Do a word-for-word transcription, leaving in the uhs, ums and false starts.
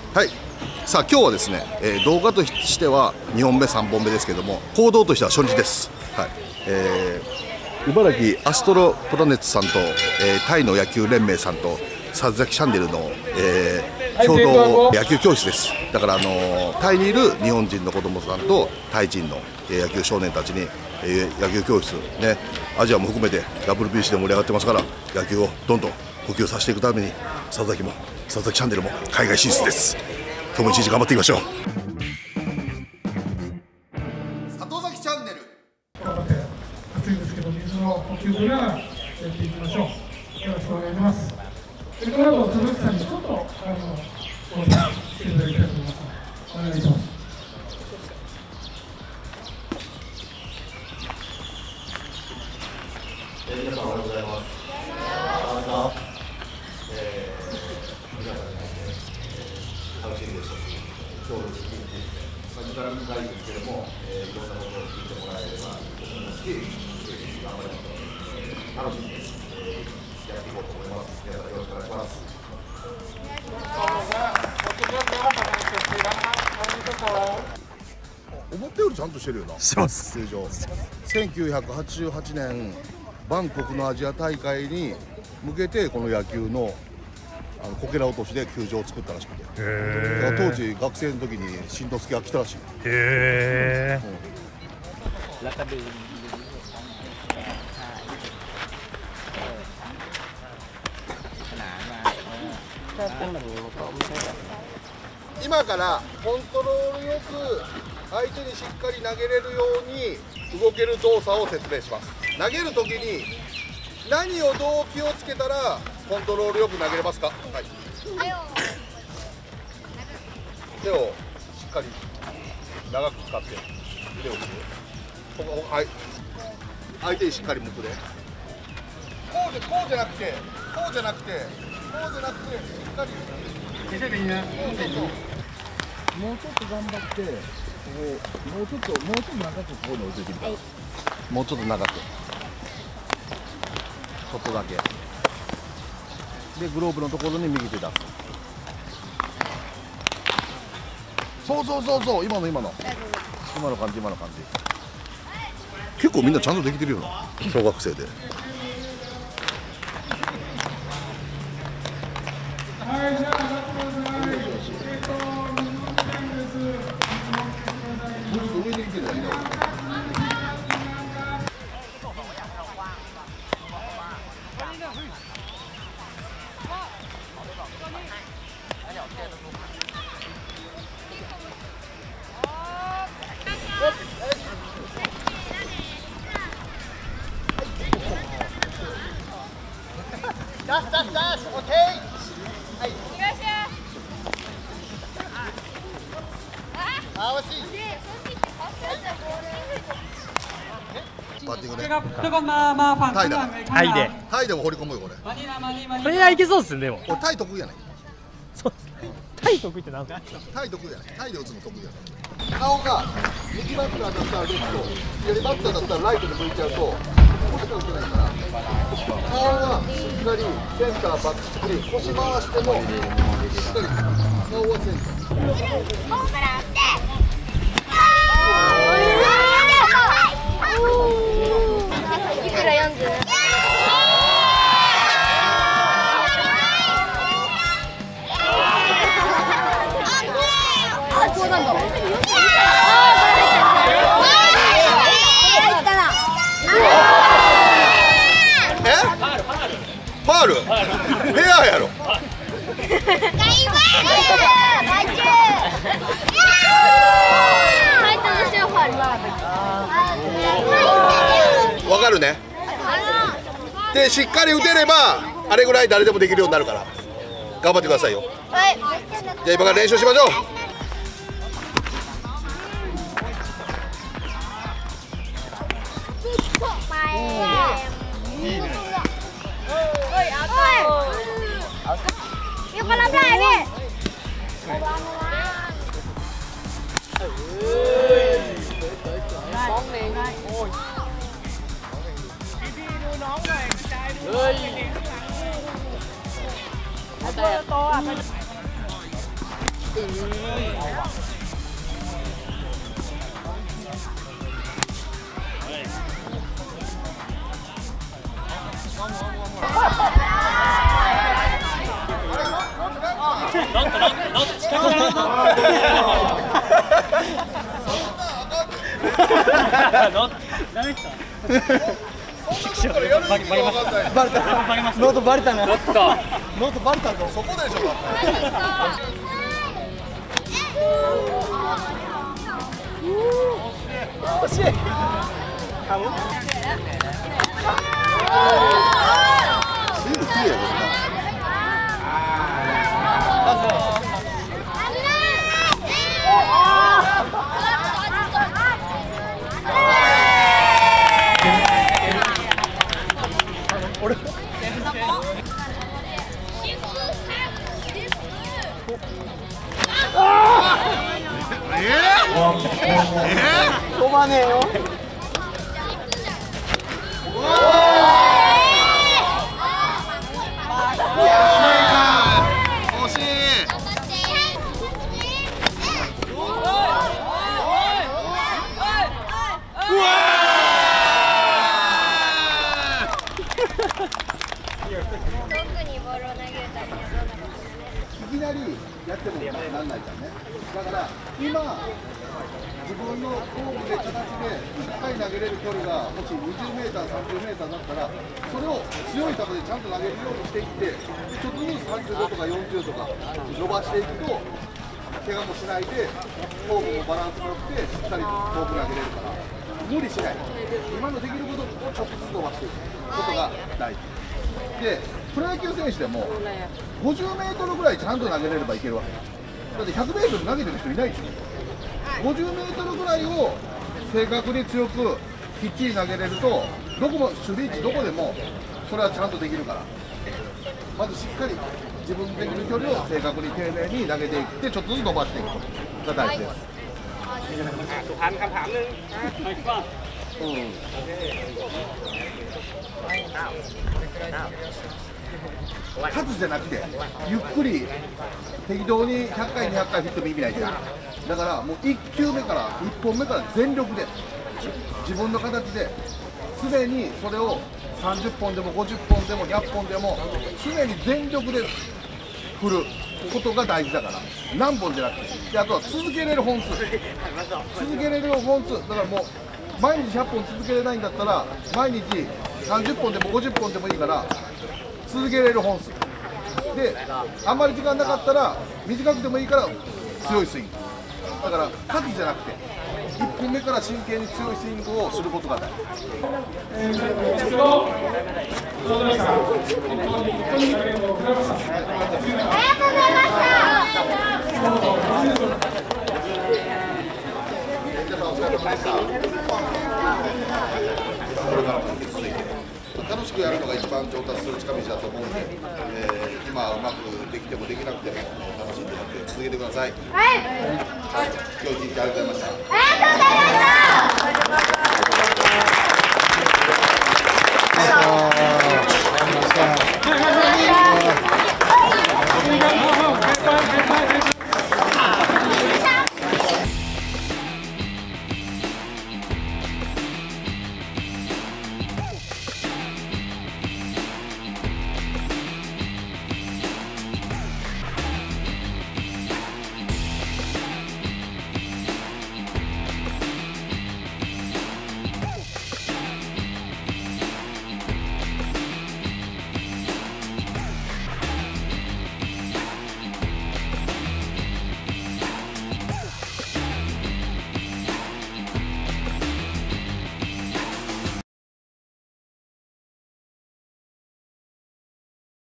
はい。さあ今日はですね、えー、動画としてはにほんめさんぼんめですけども、行動としては初日です。はい。えー、茨城アストロプラネッツさんと、えー、タイの野球連盟さんとさつざきチャンネルの、えー、共同野球教室です。だから、あのー、タイにいる日本人の子供さんとタイ人の、えー、野球少年たちに、えー、野球教室ね、アジアも含めて ダブリュービーシー で盛り上がってますから、野球をどんどん普及させていくためにさつざきもさつざきチャンネルも海外進出です。今日も一日頑張っていきましょう。里崎チャンネル。 暑いですけど水の補給というのはやっていきましょう。よろしくお願いします。それから里崎さんにちょっとあのご挨拶していただきたいと思います。お願いします。 えー、皆さんおはようございます。えー、皆さんね、えー、楽しみでしたし、今日の一日、まあ、時間短いですけども、えー、いろんなことを聞いてもらえればと思いますし、頑張りますので、楽しみに、えー、やっていこうと思います。皆さんよろしくお願いします。 思ったよりちゃんとしてるよな。 してます。 球場。せんきゅうひゃくはちじゅうはちねんバンコクのアジア大会に向けてこの野球のあのこけら落としで球場を作ったらしくて、だから当時学生の時に新之助が来たらしい。へえ。今からコントロールよく相手にしっかり投げれるように動ける動作を説明します。投げるときに何をどう気をつけたらコントロールよく投げれますか。はい、手をしっかり長く使って腕を振る。ここ、はい、相手にしっかり向くで。こうでこうじゃなくてこうじゃなくてこうじゃなくてしっかり。 見せていいね。 もうちょっと頑張ってここもうちょっともうちょっと長くここに置いといてみたら、もうちょっと長く外だけでグローブのところに右手出す。そうそうそうそう、今の今の今の感じ今の感じ。結構みんなちゃんとできてるよな、小学生で。 はい、じゃあ上がってください。 上に行けるだけだよ。 ダスダスダス、オッケー。はい。合わせ。 バッティングね。 タイだ。タイで。 タイでも放り込むよこれ。 これはいけそうですねでも。 俺タイ得意やねん。 そう。タイ得意ってなんか。 タイ得意やねん。タイで打つの得意やねん。顔が右バッターだったらレフト、左バッターだったらライトで向いちゃうと、ここしか打てないから。顔はしっかりセンターバックスクリーン、腰回してもしっかり顔はセンター。ホームラン打って。いくらよんじゅう。あ、こうなんだ。え？ファウル？フェアやろ。わかるね。でしっかり打てればあれぐらい誰でもできるようになるから頑張ってくださいよ。はい。じゃあ今から練習しましょう。いいね。 Yung pala play, eh. Bóng liền. Đi đưa nón về, trai đưa. Ở đây to à. ノートバレたな。ノートバレたぞ。そこでしょ。惜しい。飛ばねえよ。 惜しい。いきなりやってもなんないからね。だから今自分のフォームで形でいっかい投げれる距離がもしにじゅうメーター、さんじゅうメーターだったらそれを強い球でちゃんと投げるようにしていってちょっとずつさんじゅうごとかよんじゅうとか伸ばしていくと怪我もしないでフォームもバランスも良くてしっかりフォーム投げれるから無理しない今のできることをちょっとずつ伸ばしていくことが大事でプロ野球選手でもごじゅうメートルぐらいちゃんと投げれればいけるわけだってひゃくメートル投げてる人いないでしょごじゅうメートルぐらいを正確に強くきっちり投げれるとどこも守備位置どこでもそれはちゃんとできるからまずしっかり自分のできる距離を正確に丁寧に投げていってちょっとずつ伸ばしていくことが大事です。うん数じゃなくてゆっくり適当にひゃっかいにひゃっかい振っても意味ないじゃんだからもういっきゅうめからいっぽんめから全力で自分の形で常にそれをさんじゅっぽんでもごじゅっぽんでもひゃっぽんでも常に全力で振ることが大事だから何本じゃなくてであとは続けれる本数続けれる本数だからもう毎日ひゃっぽん続けれないんだったら毎日さんじゅっぽんでもごじゅっぽんでもいいから続けれる本数であんまり時間なかったら短くてもいいから強いスイングだから数じゃなくていっぽんめから真剣に強いスイングをすることが大事。これからも続いて楽しくやるのが一番上達する近道だと思うので、えー、今うまくできてもできなくても楽しんでやって続けてください。はい。はい、今日一日ありがとうございました。ありがとうございました。